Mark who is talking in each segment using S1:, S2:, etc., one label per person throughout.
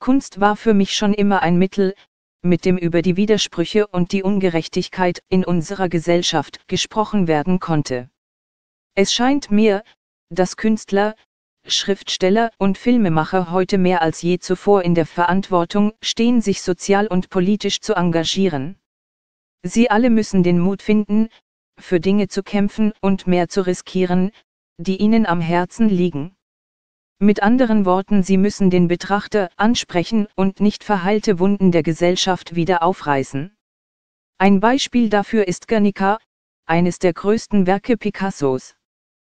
S1: Kunst war für mich schon immer ein Mittel, mit dem über die Widersprüche und die Ungerechtigkeit in unserer Gesellschaft gesprochen werden konnte. Es scheint mir, dass Künstler, Schriftsteller und Filmemacher heute mehr als je zuvor in der Verantwortung stehen, sich sozial und politisch zu engagieren. Sie alle müssen den Mut finden, für Dinge zu kämpfen und mehr zu riskieren, die ihnen am Herzen liegen. Mit anderen Worten, sie müssen den Betrachter ansprechen und nicht verheilte Wunden der Gesellschaft wieder aufreißen. Ein Beispiel dafür ist Guernica, eines der größten Werke Picassos.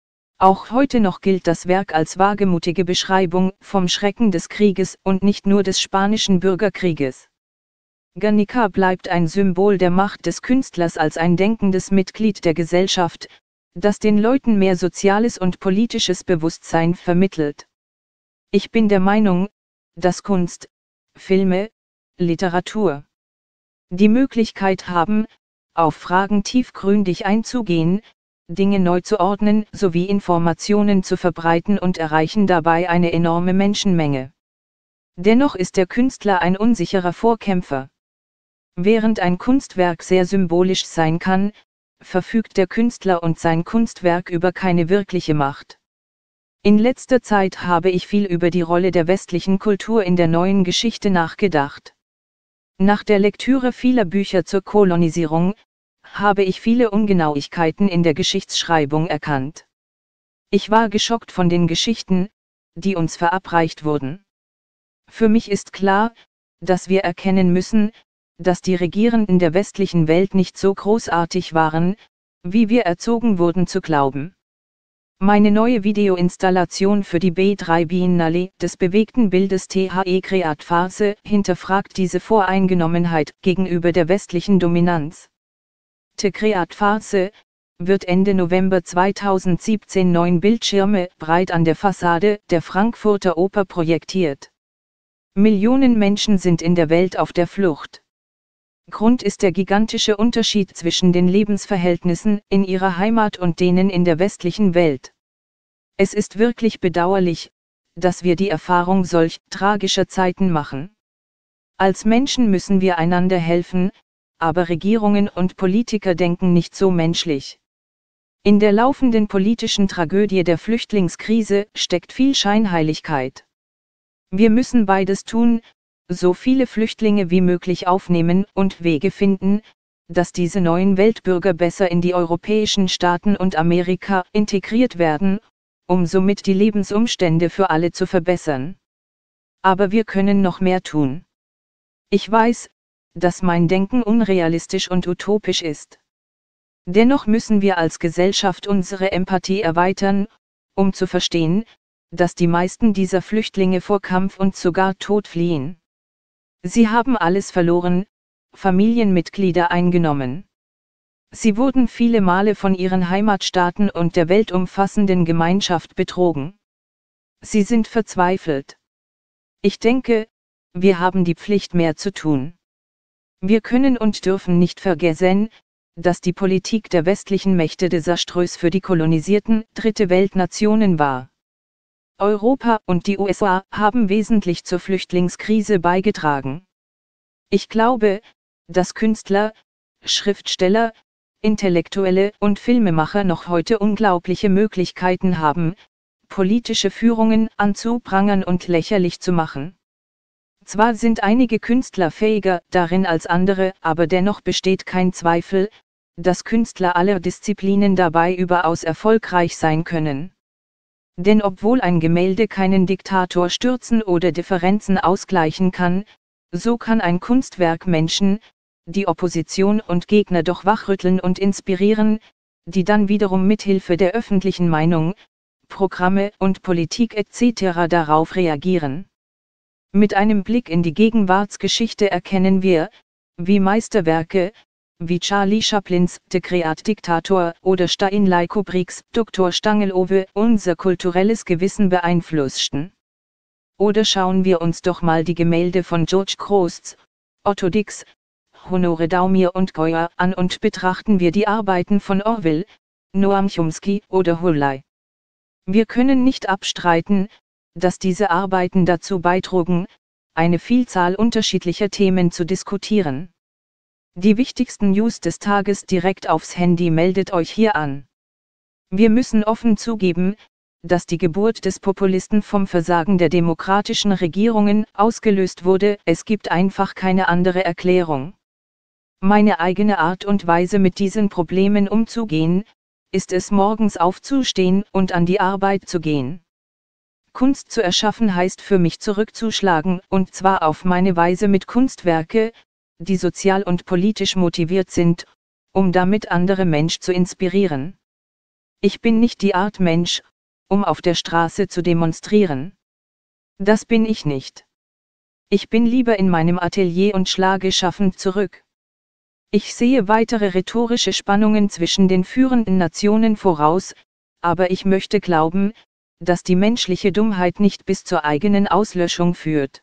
S1: Auch heute noch gilt das Werk als wagemutige Beschreibung vom Schrecken des Krieges und nicht nur des spanischen Bürgerkrieges. Guernica bleibt ein Symbol der Macht des Künstlers als ein denkendes Mitglied der Gesellschaft, das den Leuten mehr soziales und politisches Bewusstsein vermittelt. Ich bin der Meinung, dass Kunst, Filme, Literatur die Möglichkeit haben, auf Fragen tiefgründig einzugehen, Dinge neu zu ordnen sowie Informationen zu verbreiten und erreichen dabei eine enorme Menschenmenge. Dennoch ist der Künstler ein unsicherer Vorkämpfer. Während ein Kunstwerk sehr symbolisch sein kann, verfügt der Künstler und sein Kunstwerk über keine wirkliche Macht. In letzter Zeit habe ich viel über die Rolle der westlichen Kultur in der neuen Geschichte nachgedacht. Nach der Lektüre vieler Bücher zur Kolonisierung habe ich viele Ungenauigkeiten in der Geschichtsschreibung erkannt. Ich war geschockt von den Geschichten, die uns verabreicht wurden. Für mich ist klar, dass wir erkennen müssen, dass die Regierenden der westlichen Welt nicht so großartig waren, wie wir erzogen wurden zu glauben. Meine neue Videoinstallation für die B3 Biennale des bewegten Bildes THE Kreatphase hinterfragt diese Voreingenommenheit gegenüber der westlichen Dominanz. THE Kreatphase wird Ende November 2017 9 Bildschirme breit an der Fassade der Frankfurter Oper projektiert. Millionen Menschen sind in der Welt auf der Flucht. Grund ist der gigantische Unterschied zwischen den Lebensverhältnissen in ihrer Heimat und denen in der westlichen Welt. Es ist wirklich bedauerlich, dass wir die Erfahrung solch tragischer Zeiten machen. Als Menschen müssen wir einander helfen, aber Regierungen und Politiker denken nicht so menschlich. In der laufenden politischen Tragödie der Flüchtlingskrise steckt viel Scheinheiligkeit. Wir müssen beides tun, so viele Flüchtlinge wie möglich aufnehmen und Wege finden, dass diese neuen Weltbürger besser in die europäischen Staaten und Amerika integriert werden, um somit die Lebensumstände für alle zu verbessern. Aber wir können noch mehr tun. Ich weiß, dass mein Denken unrealistisch und utopisch ist. Dennoch müssen wir als Gesellschaft unsere Empathie erweitern, um zu verstehen, dass die meisten dieser Flüchtlinge vor Kampf und sogar Tod fliehen. Sie haben alles verloren, Familienmitglieder eingenommen. Sie wurden viele Male von ihren Heimatstaaten und der weltumfassenden Gemeinschaft betrogen. Sie sind verzweifelt. Ich denke, wir haben die Pflicht, mehr zu tun. Wir können und dürfen nicht vergessen, dass die Politik der westlichen Mächte desaströs für die kolonisierten Dritte Weltnationen war. Europa und die USA haben wesentlich zur Flüchtlingskrise beigetragen. Ich glaube, dass Künstler, Schriftsteller, Intellektuelle und Filmemacher noch heute unglaubliche Möglichkeiten haben, politische Führungen anzuprangern und lächerlich zu machen. Zwar sind einige Künstler fähiger darin als andere, aber dennoch besteht kein Zweifel, dass Künstler aller Disziplinen dabei überaus erfolgreich sein können. Denn obwohl ein Gemälde keinen Diktator stürzen oder Differenzen ausgleichen kann, so kann ein Kunstwerk Menschen, die Opposition und Gegner doch wachrütteln und inspirieren, die dann wiederum mithilfe der öffentlichen Meinung, Programme und Politik etc. darauf reagieren. Mit einem Blick in die Gegenwartsgeschichte erkennen wir, wie Meisterwerke, wie Charlie Chaplins Der Kreatdiktator oder Stanley Kubricks Dr. Stangelove unser kulturelles Gewissen beeinflussten. Oder schauen wir uns doch mal die Gemälde von George Grosz, Otto Dix, Honore Daumier und Goya an und betrachten wir die Arbeiten von Orwell, Noam Chomsky oder Hulley. Wir können nicht abstreiten, dass diese Arbeiten dazu beitrugen, eine Vielzahl unterschiedlicher Themen zu diskutieren. Die wichtigsten News des Tages direkt aufs Handy, meldet euch hier an. Wir müssen offen zugeben, dass die Geburt des Populisten vom Versagen der demokratischen Regierungen ausgelöst wurde. Es gibt einfach keine andere Erklärung. Meine eigene Art und Weise, mit diesen Problemen umzugehen, ist es, morgens aufzustehen und an die Arbeit zu gehen. Kunst zu erschaffen heißt für mich zurückzuschlagen, und zwar auf meine Weise mit Kunstwerke, die sozial und politisch motiviert sind, um damit andere Menschen zu inspirieren. Ich bin nicht die Art Mensch, um auf der Straße zu demonstrieren. Das bin ich nicht. Ich bin lieber in meinem Atelier und schlage schaffend zurück. Ich sehe weitere rhetorische Spannungen zwischen den führenden Nationen voraus, aber ich möchte glauben, dass die menschliche Dummheit nicht bis zur eigenen Auslöschung führt.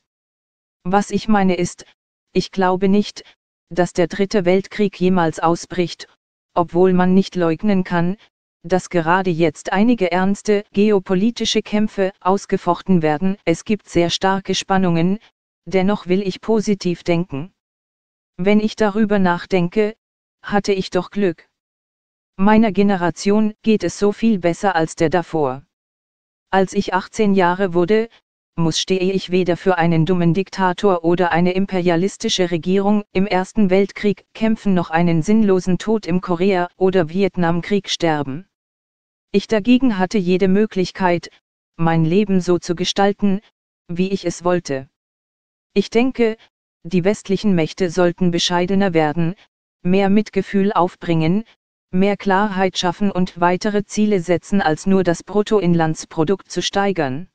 S1: Was ich meine ist, ich glaube nicht, dass der Dritte Weltkrieg jemals ausbricht, obwohl man nicht leugnen kann, dass gerade jetzt einige ernste geopolitische Kämpfe ausgefochten werden. Es gibt sehr starke Spannungen, dennoch will ich positiv denken. Wenn ich darüber nachdenke, hatte ich doch Glück. Meiner Generation geht es so viel besser als der davor. Als ich 18 Jahre wurde, stehe ich weder für einen dummen Diktator oder eine imperialistische Regierung im Ersten Weltkrieg kämpfen noch einen sinnlosen Tod im Korea- oder Vietnamkrieg sterben. Ich dagegen hatte jede Möglichkeit, mein Leben so zu gestalten, wie ich es wollte. Ich denke, die westlichen Mächte sollten bescheidener werden, mehr Mitgefühl aufbringen, mehr Klarheit schaffen und weitere Ziele setzen, als nur das Bruttoinlandsprodukt zu steigern.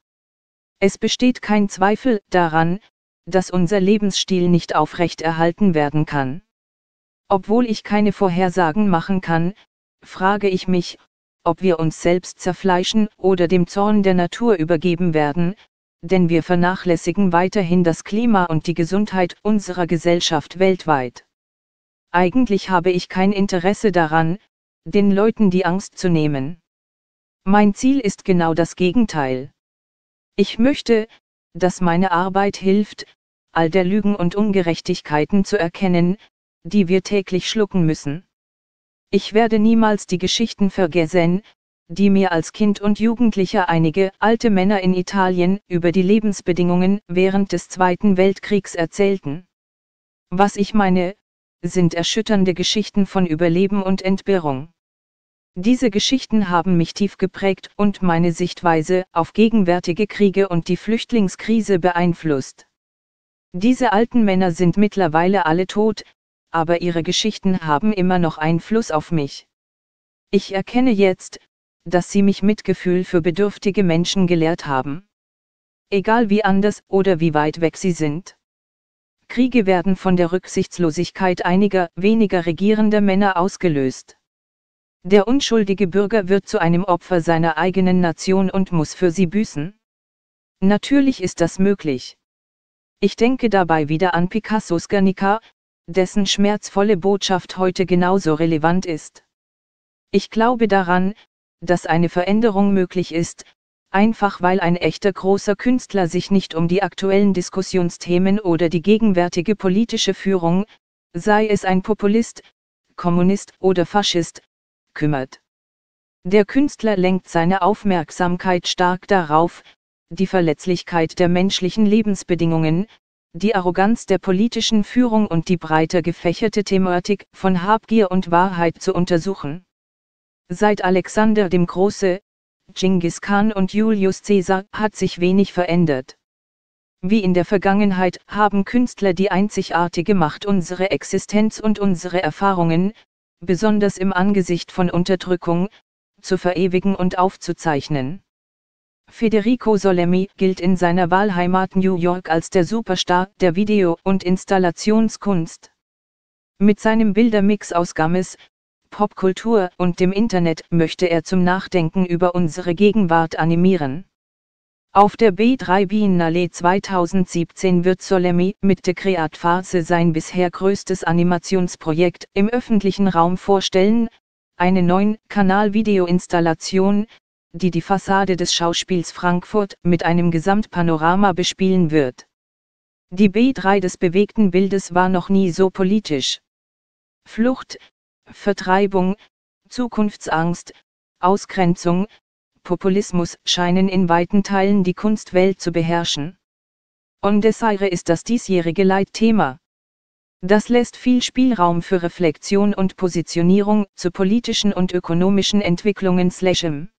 S1: Es besteht kein Zweifel daran, dass unser Lebensstil nicht aufrechterhalten werden kann. Obwohl ich keine Vorhersagen machen kann, frage ich mich, ob wir uns selbst zerfleischen oder dem Zorn der Natur übergeben werden, denn wir vernachlässigen weiterhin das Klima und die Gesundheit unserer Gesellschaft weltweit. Eigentlich habe ich kein Interesse daran, den Leuten die Angst zu nehmen. Mein Ziel ist genau das Gegenteil. Ich möchte, dass meine Arbeit hilft, all der Lügen und Ungerechtigkeiten zu erkennen, die wir täglich schlucken müssen. Ich werde niemals die Geschichten vergessen, die mir als Kind und Jugendlicher einige alte Männer in Italien über die Lebensbedingungen während des Zweiten Weltkriegs erzählten. Was ich meine, sind erschütternde Geschichten von Überleben und Entbehrung. Diese Geschichten haben mich tief geprägt und meine Sichtweise auf gegenwärtige Kriege und die Flüchtlingskrise beeinflusst. Diese alten Männer sind mittlerweile alle tot, aber ihre Geschichten haben immer noch Einfluss auf mich. Ich erkenne jetzt, dass sie mich Mitgefühl für bedürftige Menschen gelehrt haben. Egal wie anders oder wie weit weg sie sind. Kriege werden von der Rücksichtslosigkeit einiger weniger regierender Männer ausgelöst. Der unschuldige Bürger wird zu einem Opfer seiner eigenen Nation und muss für sie büßen. Natürlich ist das möglich. Ich denke dabei wieder an Picassos Guernica, dessen schmerzvolle Botschaft heute genauso relevant ist. Ich glaube daran, dass eine Veränderung möglich ist, einfach weil ein echter großer Künstler sich nicht um die aktuellen Diskussionsthemen oder die gegenwärtige politische Führung, sei es ein Populist, Kommunist oder Faschist, kümmert. Der Künstler lenkt seine Aufmerksamkeit stark darauf, die Verletzlichkeit der menschlichen Lebensbedingungen, die Arroganz der politischen Führung und die breiter gefächerte Thematik von Habgier und Wahrheit zu untersuchen. Seit Alexander dem Große, Dschingis Khan und Julius Caesar hat sich wenig verändert. Wie in der Vergangenheit haben Künstler die einzigartige Macht, unsere Existenz und unsere Erfahrungen, besonders im Angesicht von Unterdrückung, zu verewigen und aufzuzeichnen. Federico Sollemi gilt in seiner Wahlheimat New York als der Superstar der Video- und Installationskunst. Mit seinem Bildermix aus Gammes, Popkultur und dem Internet möchte er zum Nachdenken über unsere Gegenwart animieren. Auf der B3 Biennale 2017 wird Sollemi mit der Create-Phase sein bisher größtes Animationsprojekt im öffentlichen Raum vorstellen, eine 9-Kanal-Video-Installation, die die Fassade des Schauspiels Frankfurt mit einem Gesamtpanorama bespielen wird. Die B3 des bewegten Bildes war noch nie so politisch. Flucht, Vertreibung, Zukunftsangst, Ausgrenzung, Populismus scheinen in weiten Teilen die Kunstwelt zu beherrschen. On Desire ist das diesjährige Leitthema. Das lässt viel Spielraum für Reflexion und Positionierung zu politischen und ökonomischen Entwicklungen /